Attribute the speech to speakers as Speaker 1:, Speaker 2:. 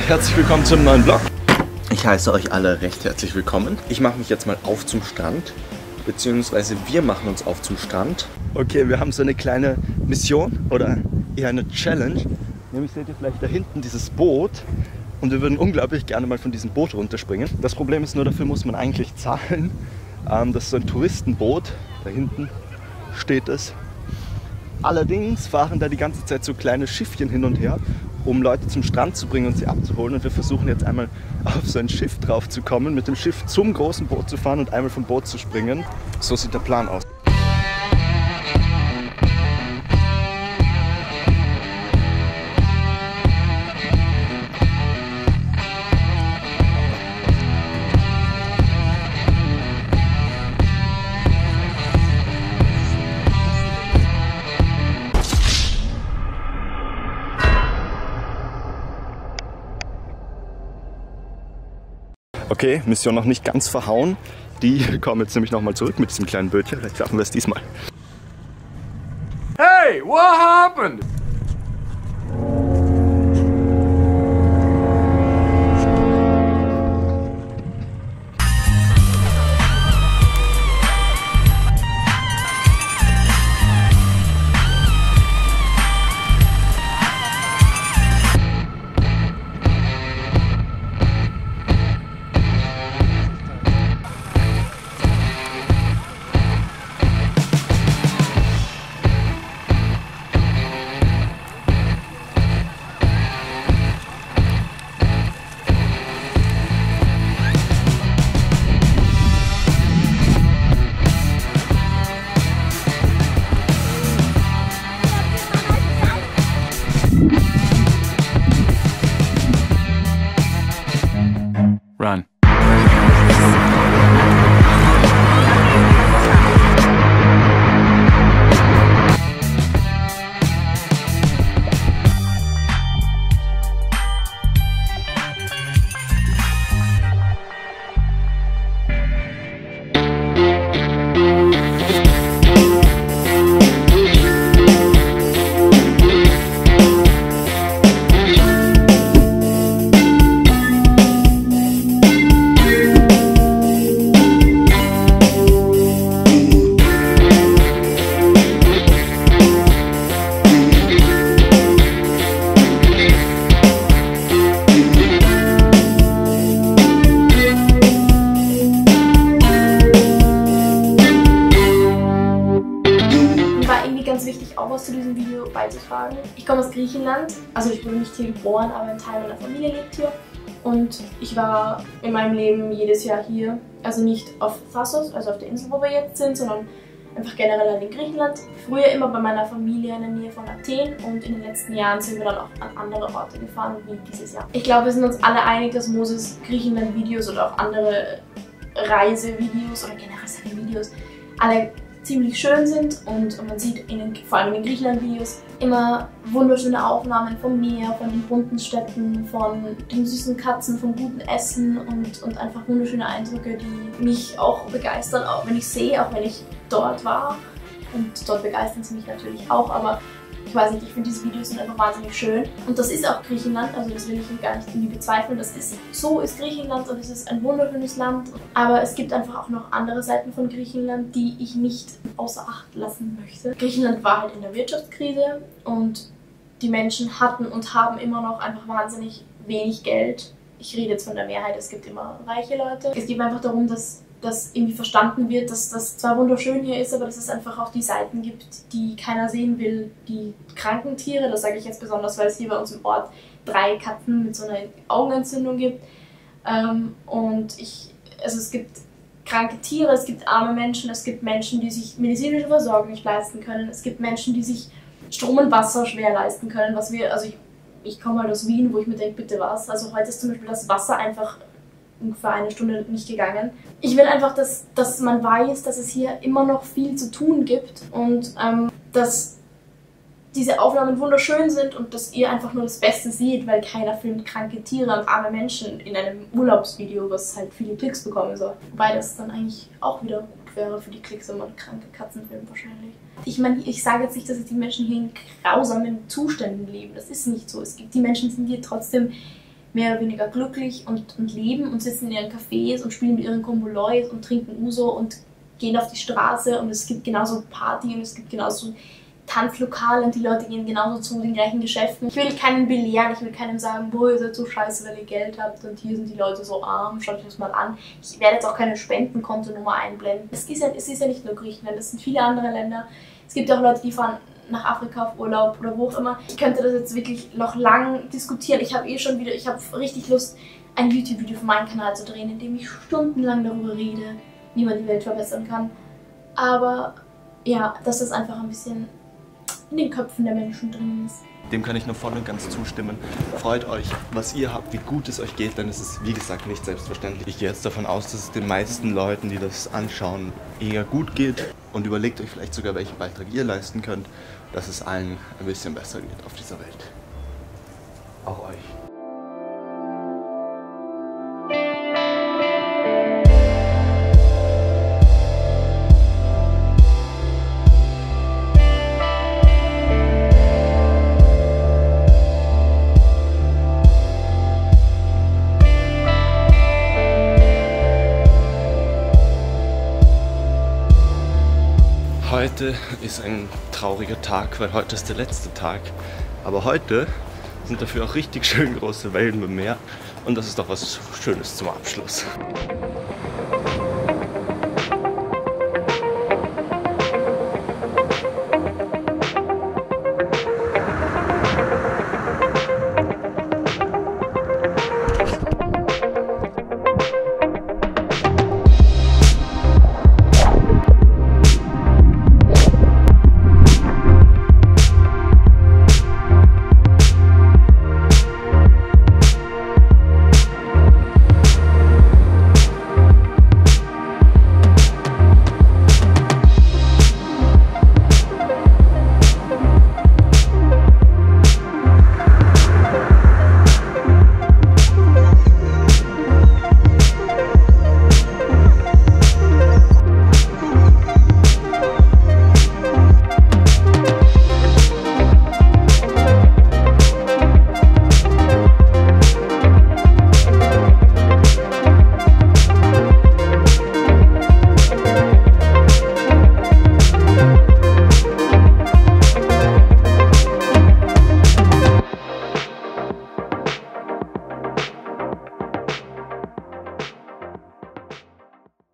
Speaker 1: herzlich willkommen zum neuen Vlog. Ich heiße euch alle recht herzlich willkommen. Ich mache mich jetzt mal auf zum Strand, beziehungsweise wir machen uns auf zum Strand. Okay, wir haben so eine kleine Mission oder eher eine Challenge. Nämlich seht ihr vielleicht da hinten dieses Boot und wir würden unglaublich gerne mal von diesem Boot runterspringen. Das Problem ist nur, dafür muss man eigentlich zahlen. Das ist so ein Touristenboot, da hinten steht es. Allerdings fahren da die ganze Zeit so kleine Schiffchen hin und her, um Leute zum Strand zu bringen und sie abzuholen. Und wir versuchen jetzt einmal auf so ein Schiff drauf zu kommen, mit dem Schiff zum großen Boot zu fahren und einmal vom Boot zu springen. So sieht der Plan aus. Okay, Mission noch nicht ganz verhauen. Die kommen jetzt nämlich nochmal zurück mit diesem kleinen Bötchen. Vielleicht schaffen wir es diesmal.
Speaker 2: Hey, what happened? Run.
Speaker 3: Ganz wichtig, auch was zu diesem Video beizutragen. Ich komme aus Griechenland, also ich wurde nicht hier geboren, aber ein Teil meiner Familie lebt hier. Und ich war in meinem Leben jedes Jahr hier, also nicht auf Thassos, also auf der Insel, wo wir jetzt sind, sondern einfach generell in Griechenland. Früher immer bei meiner Familie in der Nähe von Athen und in den letzten Jahren sind wir dann auch an andere Orte gefahren, wie dieses Jahr. Ich glaube, wir sind uns alle einig, dass Moses Griechenland-Videos oder auch andere Reisevideos oder generell seine Videos alle ziemlich schön sind und man sieht vor allem in den Griechenland-Videos immer wunderschöne Aufnahmen vom Meer, von den bunten Städten, von den süßen Katzen, vom guten Essen und einfach wunderschöne Eindrücke, die mich auch begeistern, auch wenn ich sehe, auch wenn ich dort war. Und dort begeistern sie mich natürlich auch, aber ich weiß nicht, ich finde diese Videos sind einfach wahnsinnig schön. Und das ist auch Griechenland, also das will ich gar nicht irgendwie bezweifeln. So ist Griechenland und es ist ein wunderschönes Land. Aber es gibt einfach auch noch andere Seiten von Griechenland, die ich nicht außer Acht lassen möchte. Griechenland war halt in der Wirtschaftskrise und die Menschen hatten und haben immer noch einfach wahnsinnig wenig Geld. Ich rede jetzt von der Mehrheit, es gibt immer reiche Leute. Es geht einfach darum, dass irgendwie verstanden wird, dass das zwar wunderschön hier ist, aber dass es einfach auch die Seiten gibt, die keiner sehen will. Die kranken Tiere, das sage ich jetzt besonders, weil es hier bei uns im Ort 3 Katzen mit so einer Augenentzündung gibt. Es gibt kranke Tiere, es gibt arme Menschen, es gibt Menschen, die sich medizinische Versorgung nicht leisten können, es gibt Menschen, die sich Strom und Wasser schwer leisten können, ich komme halt aus Wien, wo ich mir denke, bitte was. Also heute ist zum Beispiel das Wasser einfach ungefähr eine Stunde nicht gegangen. Ich will einfach, dass man weiß, dass es hier immer noch viel zu tun gibt und dass diese Aufnahmen wunderschön sind und dass ihr einfach nur das Beste seht, weil keiner filmt kranke Tiere und arme Menschen in einem Urlaubsvideo, was halt viele Klicks bekommen soll. Wobei das dann eigentlich auch wieder gut wäre für die Klicks, wenn man kranke Katzen filmt wahrscheinlich. Ich meine, ich sage jetzt nicht, dass die Menschen hier in grausamen Zuständen leben. Das ist nicht so. Die Menschen sind hier trotzdem mehr oder weniger glücklich und leben und sitzen in ihren Cafés und spielen mit ihren Konvoleus und trinken Uso und gehen auf die Straße und es gibt genauso Party und es gibt genauso Tanzlokale und die Leute gehen genauso zu den gleichen Geschäften. Ich will keinen belehren, ich will keinem sagen, boah, ihr seid so scheiße, weil ihr Geld habt und hier sind die Leute so arm, schaut euch das mal an. Ich werde jetzt auch keine Spendenkontonummer einblenden. Es ist ja nicht nur Griechenland, es sind viele andere Länder. Es gibt auch Leute, die fahren nach Afrika auf Urlaub oder wo auch immer. Ich könnte das jetzt wirklich noch lang diskutieren. Ich habe richtig Lust, ein YouTube-Video für meinen Kanal zu drehen, in dem ich stundenlang darüber rede, wie man die Welt verbessern kann. Aber ja, dass das einfach ein bisschen in den Köpfen der Menschen drin ist.
Speaker 1: Dem kann ich nur voll und ganz zustimmen. Freut euch, was ihr habt, wie gut es euch geht, denn es ist, wie gesagt, nicht selbstverständlich. Ich gehe jetzt davon aus, dass es den meisten Leuten, die das anschauen, eher gut geht. Und überlegt euch vielleicht sogar, welchen Beitrag ihr leisten könnt, dass es allen ein bisschen besser geht auf dieser Welt. Auch euch. Heute ist ein trauriger Tag, weil heute ist der letzte Tag. Aber heute sind dafür auch richtig schön große Wellen im Meer und das ist doch was Schönes zum Abschluss.